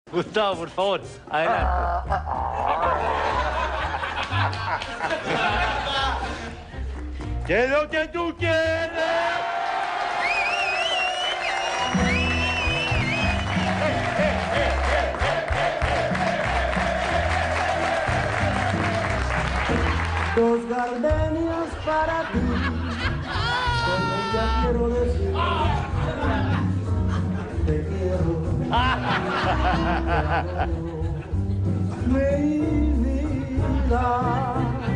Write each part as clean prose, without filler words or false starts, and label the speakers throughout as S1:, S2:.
S1: Gustavo, por favor, adelante.
S2: ¿Qué es lo que tú quieres?
S3: Dos gardenias para ti, con ella quiero decir, te quiero, mi vida.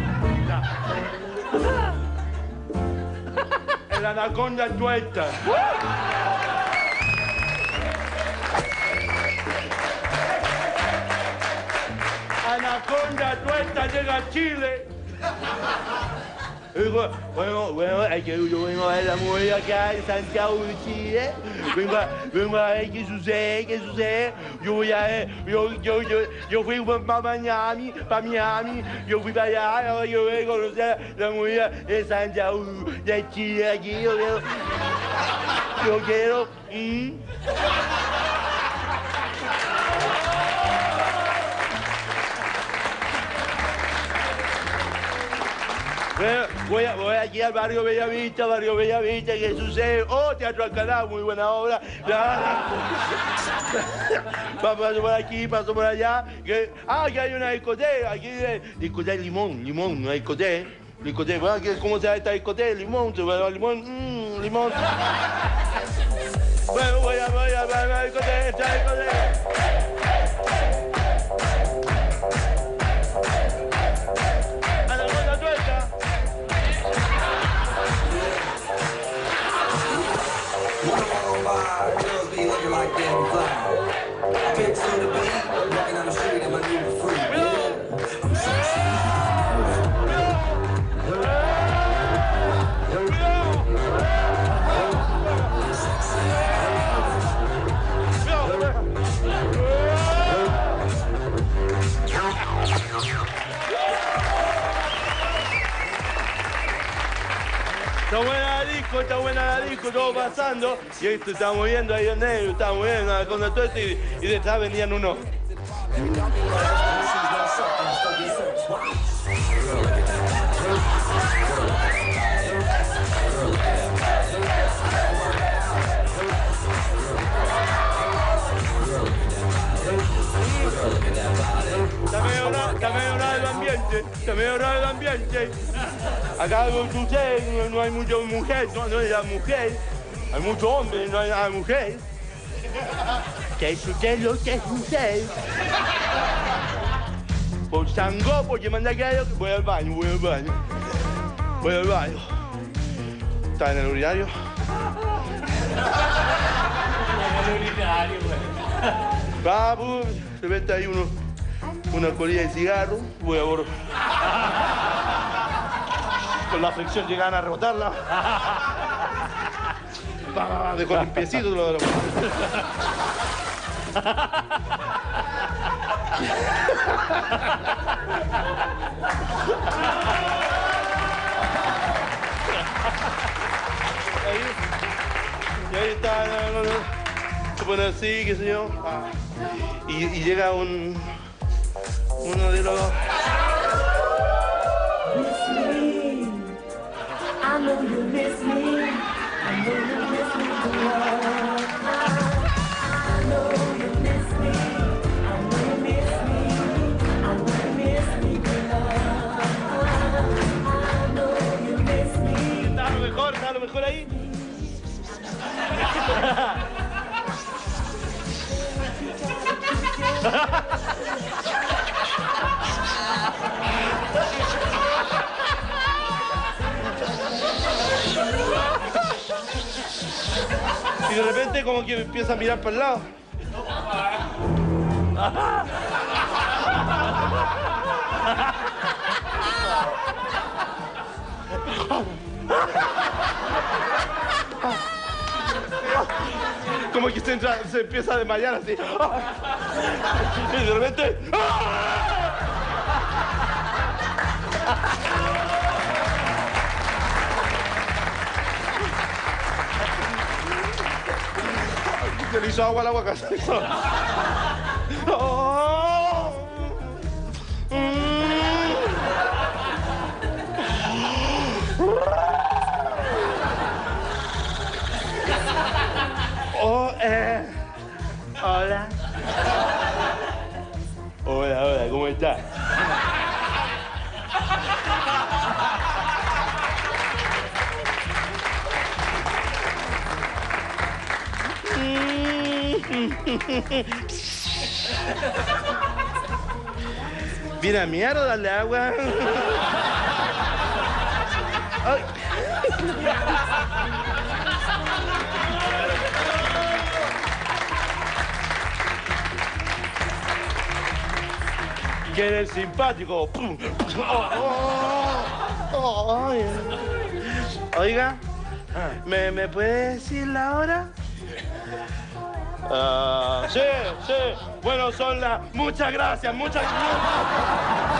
S2: El anaconda tuerta. Anaconda tuerta llega a Chile. Digo, bueno, hay que yo vengo a ver la mujer acá en Santiago de Chile. Vengo a ver qué sucede. Yo voy a ver, yo fui para Miami, yo fui para allá, ahora yo voy a conocer a la mujer de Santiago de Chile aquí, yo quiero. Voy aquí al barrio Bellavista, ¿qué sucede? Oh, Teatro Alcalá, muy buena obra. Paso por aquí, paso por allá. Que hay una discoteca, aquí discoteca Limón, una discoteca. Bueno, ¿cómo se llama esta discoteca? Limón. Bueno, voy a la discoteca, esta discoteca. Está buena la disco, todo pasando. Y esto estamos viendo ahí en negro, estamos viendo con todo esto y detrás venían unos. Está medio raro el ambiente. Acá no hay mucha mujer, no hay la mujer. Hay mucho hombre, no hay nada de mujer. ¿Qué sucede lo que sucede? Por Sango, porque manda que voy al baño. ¿Está en el urinario? Papu, se ve ahí una colilla de cigarro, voy a borrar. Con la fricción llegan a rebotarla. Dejó el piecito. Y ahí está, se pone así, qué sé yo. Y llega uno de los...
S3: I know you miss me. I know you miss me too long. I know you miss me. I know you miss me. I know you miss me too long. I know you miss me.
S2: Está lo mejor ahí. Y de repente como que empieza a mirar para el lado. Como que se empieza a desmayar así. Y de repente... Se le hizo agua al aguacate. Hola, hola, ¿cómo estás? Mira, mierda, darle agua. Ay. Que eres simpático. Ay. Oiga, ¿me puede decir la hora? Sí, sí. Bueno, son las... Muchas gracias, muchas gracias.